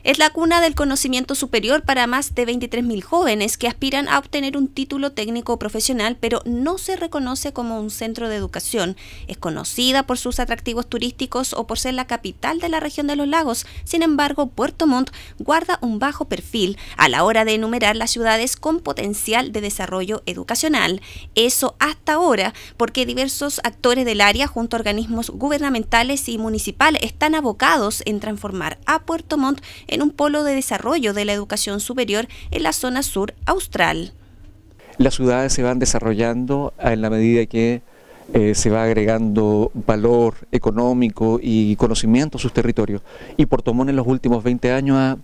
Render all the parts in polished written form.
Es la cuna del conocimiento superior para más de 23.000 jóvenes que aspiran a obtener un título técnico profesional, pero no se reconoce como un centro de educación. Es conocida por sus atractivos turísticos o por ser la capital de la región de los lagos. Sin embargo, Puerto Montt guarda un bajo perfil a la hora de enumerar las ciudades con potencial de desarrollo educacional. Eso hasta ahora, porque diversos actores del área, junto a organismos gubernamentales y municipales, están abocados en transformar a Puerto Montt en un polo de desarrollo de la educación superior en la zona sur austral. Las ciudades se van desarrollando en la medida que se va agregando valor económico y conocimiento a sus territorios. Y Puerto Montt en los últimos 20 años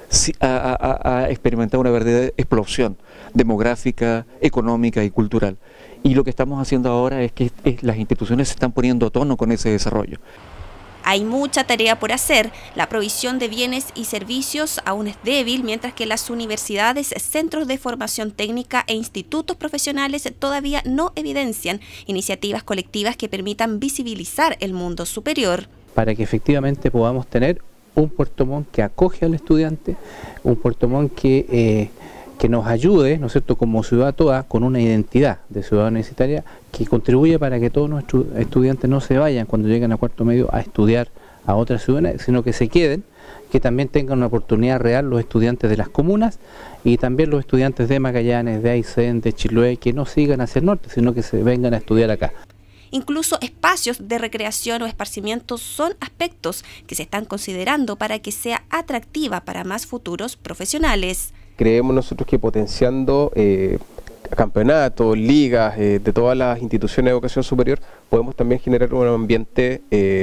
ha experimentado una verdadera explosión demográfica, económica y cultural. Y lo que estamos haciendo ahora es que las instituciones se están poniendo a tono con ese desarrollo. Hay mucha tarea por hacer. La provisión de bienes y servicios aún es débil, mientras que las universidades, centros de formación técnica e institutos profesionales todavía no evidencian iniciativas colectivas que permitan visibilizar el mundo superior. Para que efectivamente podamos tener un Puerto Montt que acoge al estudiante, un Puerto Montt que nos ayude, ¿no es cierto?, como ciudad toda, con una identidad de ciudad universitaria que contribuya para que todos nuestros estudiantes no se vayan cuando lleguen a cuarto medio a estudiar a otras ciudades, sino que se queden, que también tengan una oportunidad real los estudiantes de las comunas y también los estudiantes de Magallanes, de Aysén, de Chiloé, que no sigan hacia el norte, sino que se vengan a estudiar acá. Incluso espacios de recreación o esparcimiento son aspectos que se están considerando para que sea atractiva para más futuros profesionales. Creemos nosotros que potenciando campeonatos, ligas de todas las instituciones de educación superior, podemos también generar un ambiente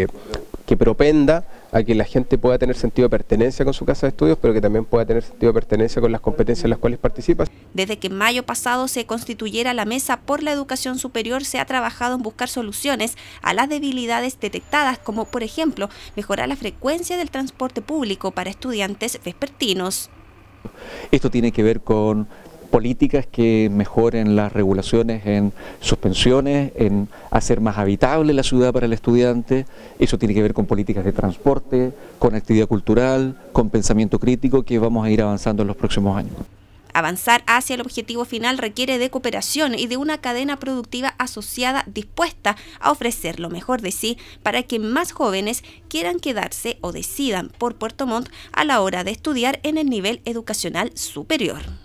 que propenda a que la gente pueda tener sentido de pertenencia con su casa de estudios, pero que también pueda tener sentido de pertenencia con las competencias en las cuales participa. Desde que en mayo pasado se constituyera la Mesa por la Educación Superior, se ha trabajado en buscar soluciones a las debilidades detectadas, como por ejemplo mejorar la frecuencia del transporte público para estudiantes vespertinos. Esto tiene que ver con políticas que mejoren las regulaciones en suspensiones, en hacer más habitable la ciudad para el estudiante. Eso tiene que ver con políticas de transporte, con actividad cultural, con pensamiento crítico, que vamos a ir avanzando en los próximos años. Avanzar hacia el objetivo final requiere de cooperación y de una cadena productiva asociada dispuesta a ofrecer lo mejor de sí para que más jóvenes quieran quedarse o decidan por Puerto Montt a la hora de estudiar en el nivel educacional superior.